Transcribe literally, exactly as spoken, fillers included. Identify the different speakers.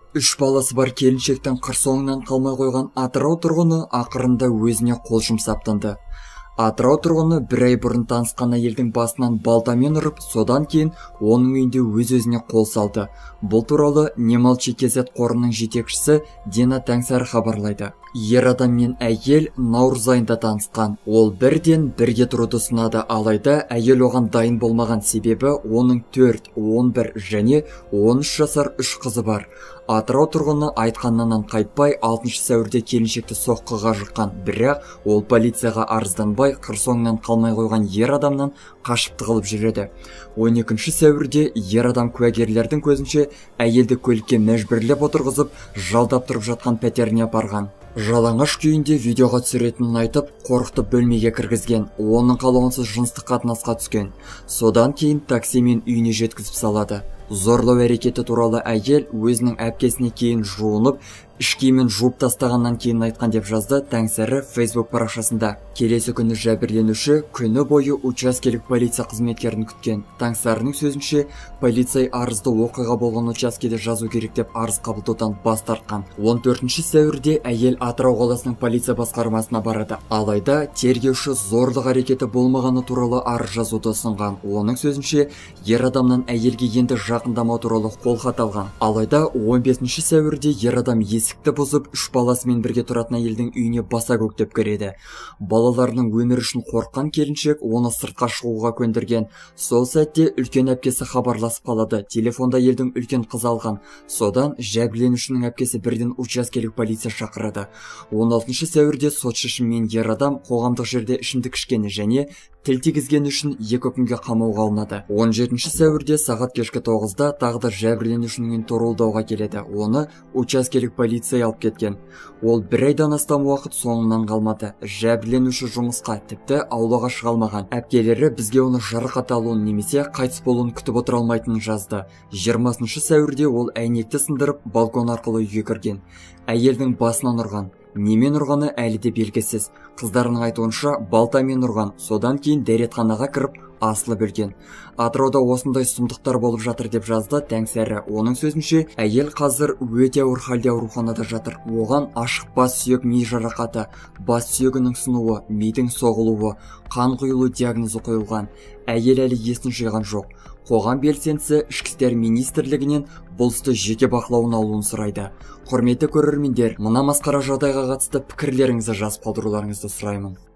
Speaker 1: Үш баласы бар келіншектің қыр соңынан қалмай қойған Атырау тұрғыны ақырында өзіне қол жұмсаптанды. Атырау тұрғыны бір ай бұрын танысқан әйелдің басынан балтамен ұрып, содан кейін оның үйінде өз-өзіне қол салды. Бұл туралы Немалчи кз қорының жетекшісі Дина Таңсары хабарлайды. Ер адам мен әйел наурыз айында танысқан. Ол бірден бірге тұруды ұсынады, алайда әйел оған дайын болмаған, себебі оның төрт, он бір және он үш жасар үш қызы бар. Атырау тұрғыны айтқанынан қайтпай алтыншы сәуірде келіншекті соққыға жыққан, бірақ ол полицияға арызданбай қыр соңынан қалмай қойған ер адамнан қашып тығылып жүреді. он екінші сәуірде ер адам куәгерлердің көзінше әйелді көлікке мәжбүрлеп отырғызып, жалдап тұрып жатқан пәтеріне апарған. Жалаңаш күйінде видеоға түсіретінін айтып, қорқытып бөлмеге кіргізген. Оның қалауынсыз жыныстық қатынасқа түскен. Содан кейін таксимен үйіне жеткізіп салады. Зорлау әрекеті туралы әйел өзінің әпкесіне кейін жуынып, іш киімін жуып тастағаннан кейін айтқан деп жазды Таңсары Facebook парақшасында. Келесі күні жәбірленуші күні бойы учаскелік полиция қызметкерін күткен. Таңсарының сөзінше, полицей арызды оқиға болған учаскеде жазу керек деп арыз қабылдаудан бас тартқан. он төртінші сәуірде әйел Атырау қаласының полиция басқармасына барады. Алайда тергеуші зорлық әрекеті болмағаны туралы арыз жазуды ұсынған. Оның сөзінше, ер адамнан әйелге енді жақындамау туралы қолхат алған. Алайда он бесінші сәуірде ер адам есікті бұзып, үш баласымен бірге тұратын әйелдің үйіне баса көктеп кіреді. Балаларының өмірі үшін қорыққан келіншек оны сыртқа шығуға көндірген. Сол сәтте үлкен әпкесі хабарласып қалады. Телефонда елдің үлкен қызы алған. Содан жәбірленушінің әпкесі бірден учаскелік полиция шақырады. он алтыншы сәуірде сот шешімімен ер адам қоғамдық жерде ішімдік ішкені және тіл тигізгені үшін екі күнге қамауға алынады. он жетінші сәуірде сағат кешкі тоғызда тағы да жәбірленушінің торуылдауға келеді. Оны учаскелік полиция алып кеткен. Ол бір айдан астам уақыт соңынан қалмады. Жәбірленуші жұмысқа, тіпті аулаға шыға алмаған. Әпкелері бізге оны жарақат алуын немесе қайтыс болуын күтіп отыра алмайтынын жазды. жиырмасыншы сәуірде ол әйнекті сындырып, балкон арқылы үйге кірген. Әйелдің басынан ұрған. Немен ұрғаны әлі де белгісіз. Қыздарының айтуынша балтамен ұрған, содан кейін дәретханаға кіріп асылып өлген. Атырауда осындай сұмдықтар болып жатыр деп жазды Таңсары. Оның сөзінше, әйел қазір өте ауыр халде ауруханада жатыр. Оған ашық бас сүйек ми жарақаты, бас сүйегінің сынуы, мидың соғылуы, қан құйылу диагнозы қойылған. Әйел әлі есін жиған жоқ. Қоғам белсендісі ішкі істер министрлігінен бұл істі жеке бақылауына алуын сұрайды. Құрметті көрермендер, мына масқара жағдайға қатысты пікірлеріңізді жазып қалдыруларыңызды сұраймын.